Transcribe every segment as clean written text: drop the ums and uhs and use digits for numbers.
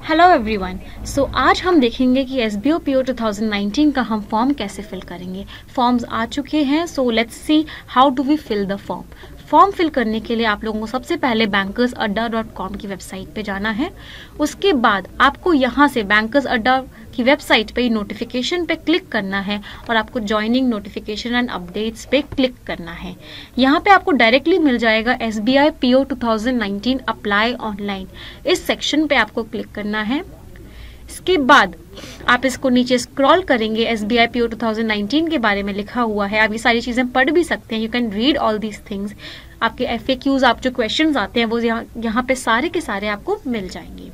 Hello everyone. सो आज हम देखेंगे कि SBO PO 2019 का हम फॉर्म कैसे फिल करेंगे। फॉर्म्स आ चुके हैं, so let's see how do we fill the form. Form fill करने के लिए आप लोगों को सबसे पहले bankersadda.com की वेबसाइट पे जाना है। उसके बाद आपको यहाँ से बैंकर्स अड्डा की वेबसाइट पे नोटिफिकेशन पे क्लिक करना है और आपको ज्वाइनिंग नोटिफिकेशन एंड अपडेट्स पे क्लिक करना है। यहाँ पे आपको डायरेक्टली मिल जाएगा SBI PO 2019 अप्लाई ऑनलाइन। इस सेक्शन पे आपको क्लिक करना है। इसके बाद आप इसको नीचे स्क्रॉल करेंगे, SBI PO 2019 के बारे में लिखा हुआ है। आप ये सारी चीजें पढ़ भी सकते हैं, you can read all these things. आपके FAQs, आप जो क्वेश्चंस आते हैं वो यहाँ पे सारे के सारे आपको मिल जाएंगे।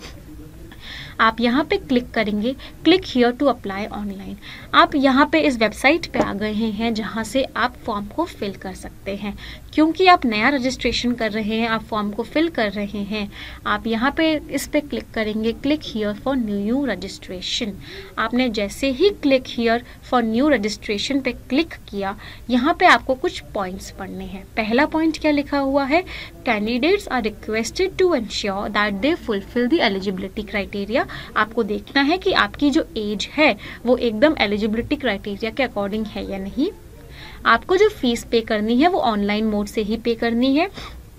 आप यहाँ पे क्लिक करेंगे, click here to apply online. आप यहाँ पे इस वेबसाइट पे आ गए हैं जहाँ से आप फॉर्म को फिल कर सकते हैं। क्योंकि आप नया रजिस्ट्रेशन कर रहे हैं, आप फॉर्म को फिल कर रहे हैं, आप यहाँ पे इस पे क्लिक करेंगे, click here for new registration. आपने जैसे ही click here for new registration पे क्लिक किया, यहाँ पे आपको कुछ पॉइंट्स पढ़ने हैं। पहला पॉइंट क्या लिखा हुआ है, candidates are requested to ensure that they fulfil the eligibility criteria. आपको देखना है कि आपकी जो एज है वो एकदम एलिजिबिलिटी क्राइटेरिया के अकॉर्डिंग है या नहीं। आपको जो फीस पे करनी है वो ऑनलाइन मोड से ही पे करनी है।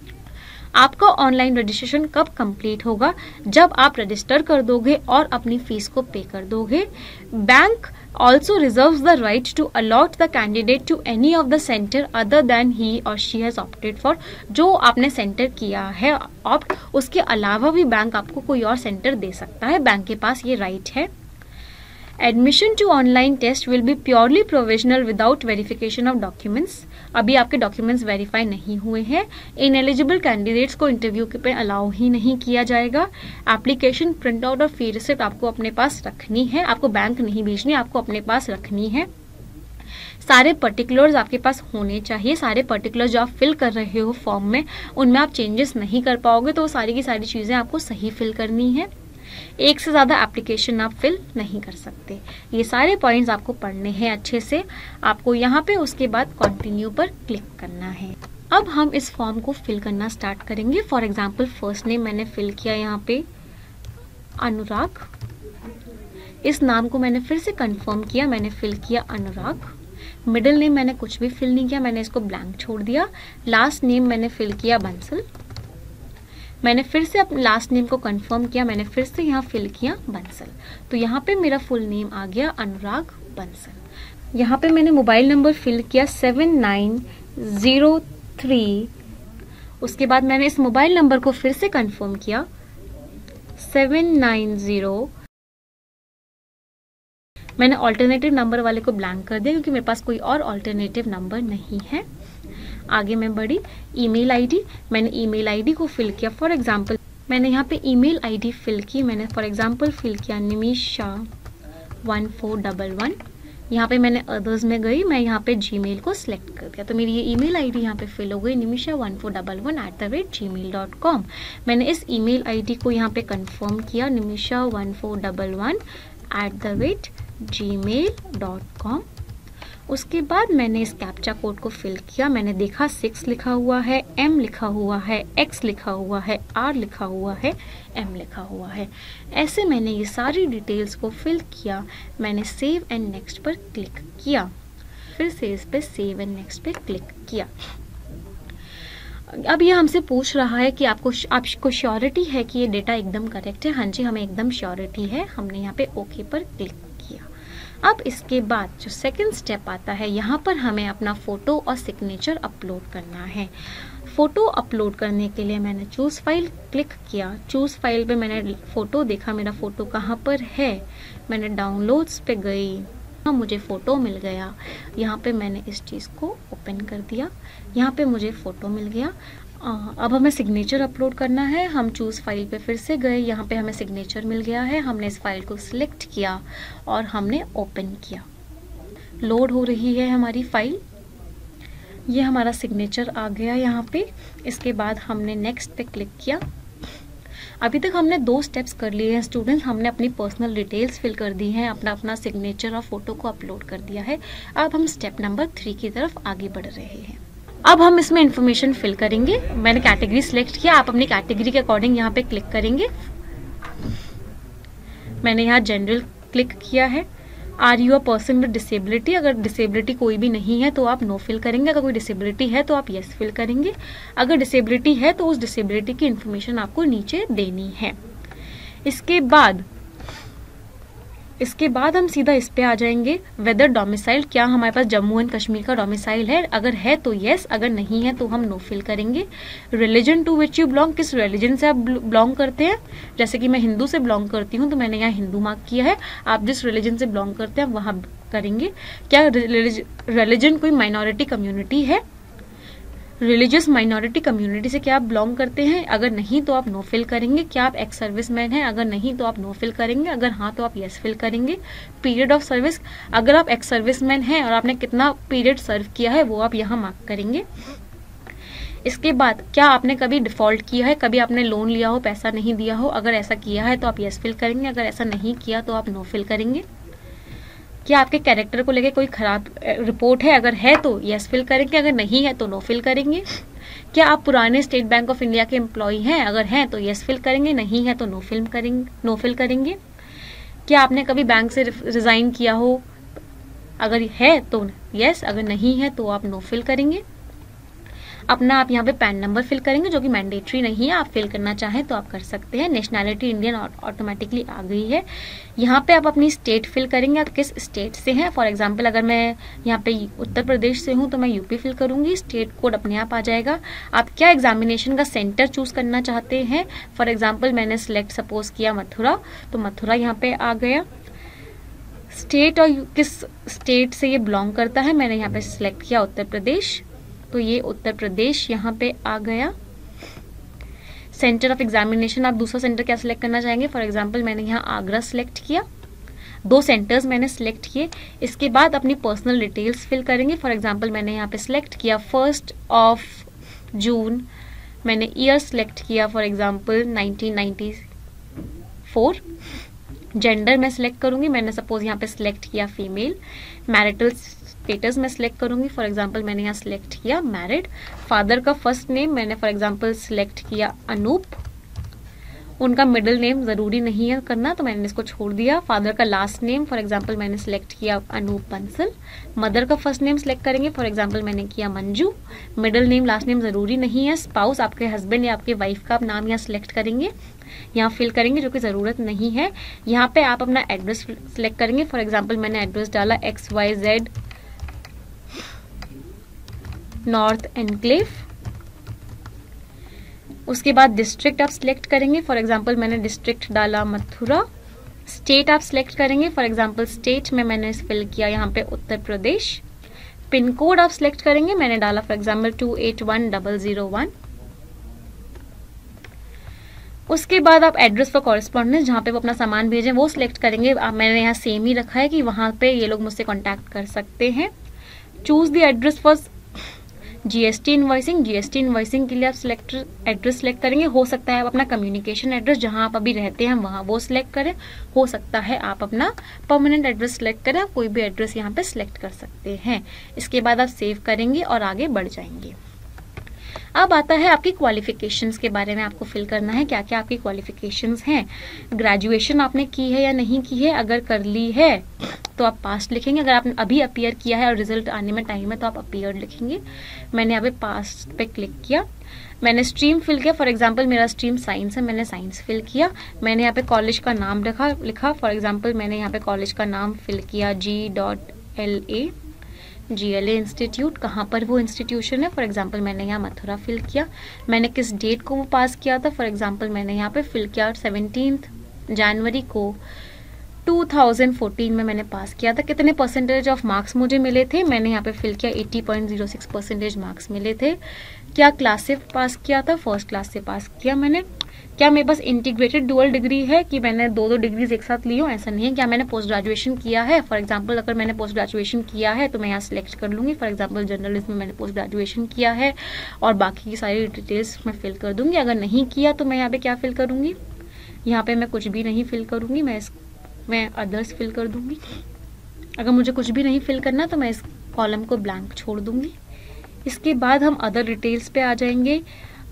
आपका ऑनलाइन रजिस्ट्रेशन कब कंप्लीट होगा, जब आप रजिस्टर कर दोगे और अपनी फीस को पे कर दोगे। Bank also reserves the right to allot the candidate to any of the center other than he or she has opted for। जो आपने सेंटर किया है ऑप्ट, उसके अलावा भी बैंक आपको कोई और सेंटर दे सकता है, बैंक के पास ये राइट है। Admission to online test will be purely provisional without verification of documents. अभी आपके डॉक्यूमेंट्स वेरीफाई नहीं हुए हैं। इनएलिजिबल कैंडिडेट्स को इंटरव्यू पे अलाउ ही नहीं किया जाएगा। एप्लीकेशन प्रिंट आउट और फी रिसिप्ट आपको अपने पास रखनी है, आपको बैंक नहीं भेजनी, आपको अपने पास रखनी है। सारे पर्टिकुलर्स आपके पास होने चाहिए। सारे पर्टिकुलर्स जो आप फिल कर रहे हो फॉर्म में, उनमें आप चेंजेस नहीं कर पाओगे, तो सारी की सारी चीजें आपको सही फिल करनी है। एक से ज्यादा एप्लीकेशन आप फिल नहीं कर सकते। ये सारे पॉइंट्स आपको पढ़ने हैं अच्छे से। आपको यहाँ पे उसके बाद कंटिन्यू पर क्लिक करना है। अब हम इस फॉर्म को फिल करना स्टार्ट करेंगे। फॉर एग्जांपल फर्स्ट नेम मैंने फिल किया यहाँ पे अनुराग। इस नाम को मैंने फिर से कंफर्म किया, मैंने फिल किया अनुराग। मिडिल नेम मैंने कुछ भी फिल नहीं किया, मैंने इसको ब्लैंक छोड़ दिया। लास्ट नेम मैंने फिल किया बंसल। मैंने फिर से अपने लास्ट नेम को कंफर्म किया, मैंने फिर से यहाँ फिल किया बंसल। तो यहाँ पे मेरा फुल नेम आ गया अनुराग बंसल। यहाँ पे मैंने मोबाइल नंबर फिल किया 7903। उसके बाद मैंने इस मोबाइल नंबर को फिर से कंफर्म किया 790। मैंने ऑल्टरनेटिव नंबर वाले को ब्लैंक कर दिया क्योंकि मेरे पास कोई और ऑल्टरनेटिव नंबर नहीं है। आगे मैं बढ़ी, ईमेल आईडी, मैंने ईमेल आईडी को फिल किया। फॉर एग्जांपल मैंने यहाँ पे ईमेल आईडी फिल की, मैंने फॉर एग्जांपल फिल किया nimisha1411। यहाँ पे मैंने अदर्स में गई, मैं यहाँ पे जीमेल को सिलेक्ट कर दिया, तो मेरी ये ईमेल आईडी यहाँ पे फिल हो गई nimisha1411@gmail.com। मैंने इस ईमेल आईडी को यहाँ पे कंफर्म किया nimisha1411@gmail.com। उसके बाद मैंने इस कैप्चा कोड को फिल किया। मैंने देखा 6 लिखा हुआ है, M लिखा हुआ है, X लिखा हुआ है, R लिखा हुआ है, M लिखा हुआ है। ऐसे मैंने ये सारी डिटेल्स को फिल किया। मैंने सेव एंड नेक्स्ट पर क्लिक किया, फिर से इस पे सेव एंड नेक्स्ट पे क्लिक किया। अब ये हमसे पूछ रहा है कि आपको श्योरिटी है कि ये डेटा एकदम करेक्ट है। हाँ जी, हमें एकदम श्योरिटी है। हमने यहाँ पे ओके पर क्लिक किया। अब इसके बाद जो सेकंड स्टेप आता है, यहाँ पर हमें अपना फोटो और सिग्नेचर अपलोड करना है। फोटो अपलोड करने के लिए मैंने चूज फाइल क्लिक किया। चूज फाइल पे मैंने फोटो देखा, मेरा फोटो कहाँ पर है। मैंने डाउनलोड्स पे गई, मुझे फोटो मिल गया। यहाँ पे मैंने इस चीज़ को ओपन कर दिया, यहाँ पे मुझे फोटो मिल गया। अब हमें सिग्नेचर अपलोड करना है। हम चूज फाइल पे फिर से गए, यहाँ पे हमें सिग्नेचर मिल गया है। हमने इस फाइल को सिलेक्ट किया और हमने ओपन किया। लोड हो रही है हमारी फाइल। ये हमारा सिग्नेचर आ गया यहाँ पे। इसके बाद हमने नेक्स्ट पे क्लिक किया। अभी तक हमने 2 स्टेप्स कर लिए हैं स्टूडेंट्स। हमने अपनी पर्सनल डिटेल्स फिल कर दी हैं, अपना सिग्नेचर और फोटो को अपलोड कर दिया है। अब हम स्टेप नंबर 3 की तरफ आगे बढ़ रहे हैं। अब हम इसमें इंफॉर्मेशन फिल करेंगे। मैंने कैटेगरी सिलेक्ट किया, आप अपनी कैटेगरी के अकॉर्डिंग यहाँ पे क्लिक करेंगे। मैंने यहाँ जनरल क्लिक किया है। Are you a person with disability, अगर डिसेबिलिटी कोई भी नहीं है तो आप नो फिल करेंगे, अगर कोई डिसेबिलिटी है तो आप येस फिल करेंगे। अगर डिसेबिलिटी है तो उस डिसेबिलिटी की इन्फॉर्मेशन आपको नीचे देनी है। इसके बाद हम सीधा इस पे आ जाएंगे, वेदर डोमिसाइल, क्या हमारे पास जम्मू एंड कश्मीर का डोमिसाइल है, अगर है तो येस, अगर नहीं है तो हम नो फिल करेंगे। Religion to which you belong, किस रिलीजन से आप बिलोंग करते हैं, जैसे कि मैं हिंदू से बिलोंग करती हूँ तो मैंने यहाँ हिंदू मार्क किया है। आप जिस रिलीजन से बिलोंग करते हैं वहाँ करेंगे। क्या रिलीजन कोई माइनॉरिटी कम्युनिटी है, रिलीजियस माइनॉरिटी कम्युनिटी से क्या आप बिलोंग करते हैं, अगर नहीं तो आप नो फिल करेंगे। क्या आप एक्स सर्विसमैन हैं, अगर नहीं तो आप नो फिल करेंगे, अगर हाँ तो आप येस फिल करेंगे। पीरियड ऑफ सर्विस, अगर आप एक्स सर्विसमैन हैं और आपने कितना पीरियड सर्व किया है वो आप यहाँ मार्क करेंगे। इसके बाद क्या आपने कभी डिफॉल्ट किया है, कभी आपने लोन लिया हो पैसा नहीं दिया हो, अगर ऐसा किया है तो आप येस फिल करेंगे, अगर ऐसा नहीं किया तो आप नो फिल करेंगे। क्या आपके कैरेक्टर को लेके कोई खराब रिपोर्ट है, अगर है तो येस फिल करेंगे, अगर नहीं है तो नो फिल करेंगे। क्या आप पुराने स्टेट बैंक ऑफ इंडिया के एम्प्लॉय हैं, अगर हैं तो येस फिल करेंगे, नहीं है तो नो फिल करेंगे। क्या आपने कभी बैंक से रिजाइन किया हो, अगर है तो येस, अगर नहीं है तो आप नो फिल करेंगे। अपना आप यहाँ पे पैन नंबर फिल करेंगे जो कि मैंडेटरी नहीं है, आप फिल करना चाहें तो आप कर सकते हैं। नेशनैलिटी इंडियन ऑटोमेटिकली आ गई है। यहाँ पे आप अपनी स्टेट फिल करेंगे, आप किस स्टेट से हैं। फॉर एग्जांपल अगर मैं यहाँ पे उत्तर प्रदेश से हूँ तो मैं यूपी फिल करूँगी, स्टेट कोड अपने आप आ जाएगा। आप क्या एग्जामिनेशन का सेंटर चूज करना चाहते हैं, फॉर एग्जाम्पल मैंने सिलेक्ट सपोज किया मथुरा, तो मथुरा यहाँ पे आ गया। स्टेट और किस स्टेट से ये बिलोंग करता है, मैंने यहाँ पे सिलेक्ट किया उत्तर प्रदेश, तो ये उत्तर प्रदेश यहाँ पे आ गया। सेंटर ऑफ एग्जामिनेशन, आप दूसरा सेंटर क्या सिलेक्ट करना चाहेंगे, फॉर एग्जांपल मैंने यहाँ आगरा सिलेक्ट किया। 2 सेंटर्स मैंने सिलेक्ट किए। इसके बाद अपनी पर्सनल डिटेल्स फिल करेंगे। फॉर एग्जांपल मैंने यहाँ पे सिलेक्ट किया 1 जून, मैंने ईयर सिलेक्ट किया फॉर एग्जांपल 1994। जेंडर मैं सिलेक्ट करूंगी, मैंने सपोज यहाँ पे सिलेक्ट किया फीमेल। मैरिटल स्टेटस में सिलेक्ट करूंगी, फॉर एग्जांपल मैंने यहाँ सिलेक्ट किया मैरिड। फादर का फर्स्ट नेम मैंने फॉर एग्जांपल सिलेक्ट किया अनूप। उनका मिडिल नेम जरूरी नहीं है करना तो मैंने इसको छोड़ दिया। फादर का लास्ट नेम फॉर एग्जांपल मैंने सिलेक्ट किया अनूप बंसल। मदर का फर्स्ट नेम सिलेक्ट करेंगे, फॉर एग्जांपल मैंने किया Manju. Middle name last name जरूरी नहीं है। स्पाउस, आपके हस्बैंड या आपके वाइफ का आप नाम यहाँ सिलेक्ट करेंगे, यहाँ फिल करेंगे जो कि ज़रूरत नहीं है। यहाँ पे आप अपना एड्रेस सिलेक्ट करेंगे, फॉर एग्जांपल मैंने एड्रेस डाला XYZ नॉर्थ एनक्लेव। उसके बाद डिस्ट्रिक्ट आप सिलेक्ट करेंगे, फॉर एग्जांपल मैंने डिस्ट्रिक्ट डाला मथुरा। स्टेट आप सिलेक्ट करेंगे, फॉर एग्जांपल स्टेट में मैंने फिल किया यहाँ पे उत्तर प्रदेश। पिन कोड आप सिलेक्ट करेंगे, मैंने डाला फॉर एग्जांपल 281001। उसके बाद आप एड्रेस फॉर कॉरेस्पॉन्डेंस, जहाँ पे वो अपना सामान भेजें वो सिलेक्ट करेंगे। मैंने यहाँ सेम ही रखा है कि वहाँ पे ये लोग मुझसे कॉन्टैक्ट कर सकते हैं। Choose the address for GST invoicing, GST invoicing के लिए आप एड्रेस सेलेक्ट करेंगे। हो सकता है आप अपना कम्युनिकेशन एड्रेस जहां आप अभी रहते हैं वहां वो सिलेक्ट करें, हो सकता है आप अपना परमानेंट एड्रेस सेलेक्ट करें, आप कोई भी एड्रेस यहाँ पे सिलेक्ट कर सकते हैं। इसके बाद आप सेव करेंगे और आगे बढ़ जाएंगे। अब आता है आपकी क्वालिफिकेशंस के बारे में, आपको फिल करना है क्या क्या आपकी क्वालिफिकेशंस हैं। ग्रेजुएशन आपने की है या नहीं की है, अगर कर ली है तो आप पास्ट लिखेंगे। अगर आपने अभी अपीयर किया है और रिजल्ट आने में टाइम है तो आप अपीयर लिखेंगे। मैंने यहाँ पे पास्ट पे क्लिक किया। मैंने स्ट्रीम फिल किया, फॉर एग्जांपल मेरा स्ट्रीम साइंस है, मैंने साइंस फिल किया। मैंने यहाँ पे कॉलेज का नाम लिखा, फॉर एग्जांपल मैंने यहाँ पे कॉलेज का नाम फिल किया G.LA GLA इंस्टीट्यूट। कहाँ पर वो इंस्टीट्यूशन है, फॉर एग्जांपल मैंने यहाँ मथुरा फिल किया। मैंने किस डेट को वो पास किया था, फॉर एग्जांपल मैंने यहाँ पे फिल किया 17 जनवरी को 2014 में मैंने पास किया था। कितने परसेंटेज ऑफ मार्क्स मुझे मिले थे, मैंने यहाँ पे फिल किया 80.06% मार्क्स मिले थे। क्या क्लास से पास किया था, फर्स्ट क्लास से पास किया मैंने। क्या मेरे पास इंटीग्रेटेड डुअल डिग्री है कि मैंने 2 डिग्रीज एक साथ ली हूँ, ऐसा नहीं है। क्या मैंने पोस्ट ग्रेजुएशन किया है, फॉर एग्जांपल अगर मैंने पोस्ट ग्रेजुएशन किया है तो मैं यहाँ सिलेक्ट कर लूँगी। फॉर एग्जांपल जर्नलिज्म में मैंने पोस्ट ग्रेजुएशन किया है और बाकी की सारी डिटेल्स मैं फिल कर दूँगी। अगर नहीं किया तो मैं यहाँ पे क्या फिल करूँगी, यहाँ पे मैं कुछ भी नहीं फिल करूँगी, मैं अदर्स फिल कर दूँगी। अगर मुझे कुछ भी नहीं फिल करना तो मैं इस कॉलम को ब्लैंक छोड़ दूँगी। इसके बाद हम अदर डिटेल्स पे आ जाएंगे।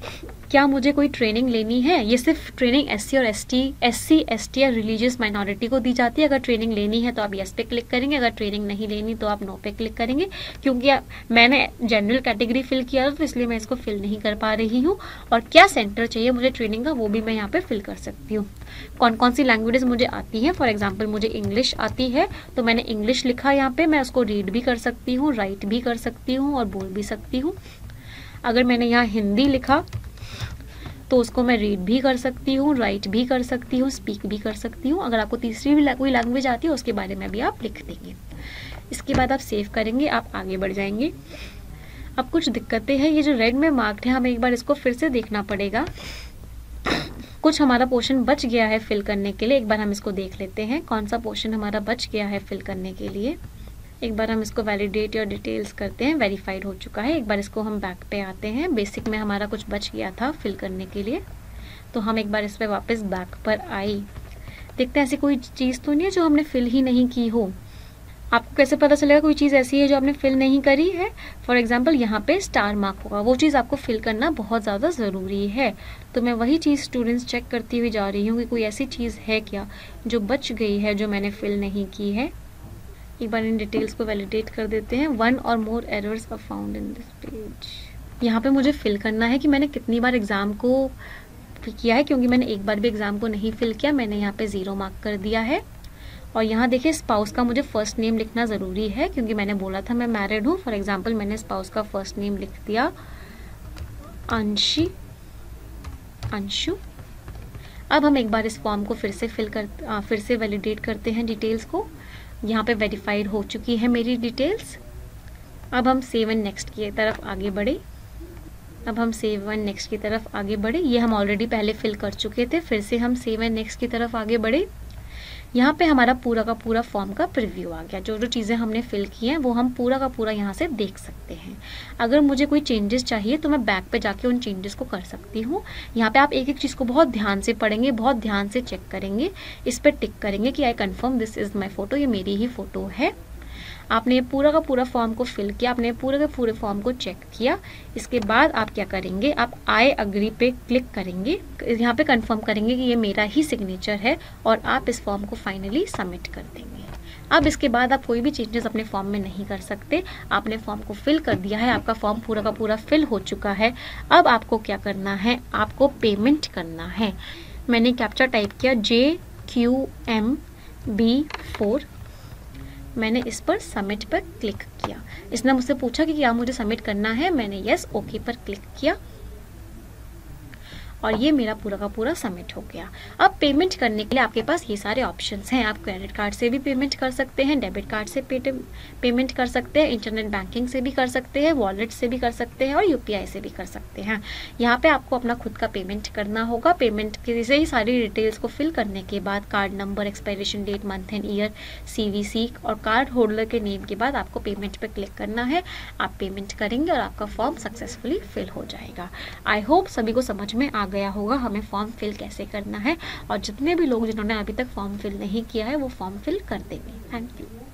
क्या मुझे कोई ट्रेनिंग लेनी है? ये सिर्फ ट्रेनिंग SC और ST या रिलीजियस माइनॉरिटी को दी जाती है। अगर ट्रेनिंग लेनी है तो आप यस पे क्लिक करेंगे, अगर ट्रेनिंग नहीं लेनी तो आप नो पे क्लिक करेंगे। क्योंकि मैंने जनरल कैटेगरी फिल किया था तो इसलिए मैं इसको फिल नहीं कर पा रही हूँ। और क्या सेंटर चाहिए मुझे ट्रेनिंग का वो भी मैं यहाँ पे फिल कर सकती हूँ। कौन कौन सी लैंग्वेजेस मुझे आती हैं, फॉर एग्जाम्पल मुझे इंग्लिश आती है तो मैंने इंग्लिश लिखा यहाँ पे। मैं उसको रीड भी कर सकती हूँ, राइट भी कर सकती हूँ और बोल भी सकती हूँ। अगर मैंने यहाँ हिंदी लिखा तो उसको मैं रीड भी कर सकती हूँ, राइट भी कर सकती हूँ, स्पीक भी कर सकती हूँ। अगर आपको तीसरी भी कोई लैंग्वेज आती है उसके बारे में भी आप लिख देंगे। इसके बाद आप सेव करेंगे, आप आगे बढ़ जाएंगे। अब कुछ दिक्कतें हैं, ये जो रेड में मार्क्ड है हमें एक बार इसको फिर से देखना पड़ेगा। कुछ हमारा पोर्शन बच गया है फिल करने के लिए, एक बार हम इसको देख लेते हैं कौन सा पोर्शन हमारा बच गया है फिल करने के लिए। एक बार हम इसको वैलिडेट योर डिटेल्स करते हैं, वेरीफाइड हो चुका है। एक बार इसको हम बैक पे आते हैं, बेसिक में हमारा कुछ बच गया था फिल करने के लिए, तो हम एक बार इस पर वापस बैक पर आई। देखते हैं ऐसी कोई चीज़ तो नहीं है जो हमने फिल ही नहीं की हो। आपको कैसे पता चलेगा कोई चीज़ ऐसी है जो आपने फिल नहीं करी है? फॉर एग्जाम्पल यहाँ पे स्टार मार्क होगा, वो चीज़ आपको फिल करना बहुत ज़्यादा ज़रूरी है। तो मैं वही चीज़ स्टूडेंट्स चेक करती हुई जा रही हूँ कि कोई ऐसी चीज़ है क्या जो बच गई है जो मैंने फिल नहीं की है। एक बार इन डिटेल्स को वैलिडेट कर देते हैं। 1 और more errors are found in this page. यहाँ पे मुझे फिल करना है कि मैंने कितनी बार एग्ज़ाम को किया है, क्योंकि मैंने एक बार भी एग्ज़ाम को नहीं फिल किया, मैंने यहाँ पे 0 मार्क कर दिया है। और यहाँ देखिए स्पाउस का मुझे फर्स्ट नेम लिखना ज़रूरी है, क्योंकि मैंने बोला था मैं मैरिड हूँ। फॉर एग्जाम्पल मैंने स्पाउस का फर्स्ट नेम लिख दिया अंशु। अब हम एक बार इस फॉर्म को फिर से वैलिडेट करते हैं डिटेल्स को। यहाँ पे वेरीफाइड हो चुकी है मेरी डिटेल्स। अब हम सेव एंड नेक्स्ट की तरफ आगे बढ़े। ये हम ऑलरेडी पहले फिल कर चुके थे, फिर से हम सेव एंड नेक्स्ट की तरफ आगे बढ़े। यहाँ पे हमारा पूरा का पूरा फॉर्म का प्रीव्यू आ गया। जो जो चीज़ें हमने फिल की हैं वो हम पूरा का पूरा यहाँ से देख सकते हैं। अगर मुझे कोई चेंजेस चाहिए तो मैं बैक पे जाके उन चेंजेस को कर सकती हूँ। यहाँ पे आप एक एक चीज़ को बहुत ध्यान से पढ़ेंगे, बहुत ध्यान से चेक करेंगे, इस पर टिक करेंगे कि I confirm this is my photo, ये मेरी ही फ़ोटो है। आपने ये पूरा का पूरा फॉर्म को फिल किया, आपने पूरे के पूरे फॉर्म को चेक किया। इसके बाद आप क्या करेंगे, आप आई अग्री पे क्लिक करेंगे, यहाँ पे कंफर्म करेंगे कि ये मेरा ही सिग्नेचर है और आप इस फॉर्म को फाइनली सबमिट कर देंगे। अब इसके बाद आप कोई भी चेंजेस अपने फॉर्म में नहीं कर सकते। आपने फॉर्म को फिल कर दिया है, आपका फॉर्म पूरा का पूरा फिल हो चुका है। अब आपको क्या करना है, आपको पेमेंट करना है। मैंने कैप्चा टाइप किया JQMB4, मैंने इस पर सबमिट पर क्लिक किया। इसने मुझसे पूछा कि क्या मुझे सबमिट करना है, मैंने यस ओके पर क्लिक किया और ये मेरा पूरा का पूरा सबमिट हो गया। अब पेमेंट करने के लिए आपके पास ये सारे ऑप्शंस हैं। आप क्रेडिट कार्ड से भी पेमेंट कर सकते हैं, डेबिट कार्ड से पेमेंट कर सकते हैं, इंटरनेट बैंकिंग से भी कर सकते हैं, वॉलेट से भी कर सकते हैं और UPI से भी कर सकते हैं। यहाँ पे आपको अपना खुद का पेमेंट करना होगा। पेमेंट के से ही सारी डिटेल्स को फिल करने के बाद card number, expiration date, month and year, CVC और कार्ड होल्डर के नेम के बाद आपको पेमेंट पर क्लिक करना है। आप पेमेंट करेंगे और आपका फॉर्म सक्सेसफुली फिल हो जाएगा। आई होप सभी को समझ में आ गया होगा हमें फॉर्म फिल कैसे करना है, और जितने भी लोग जिन्होंने अभी तक फॉर्म फिल नहीं किया है वो फॉर्म फिल कर देंगे। Thank you.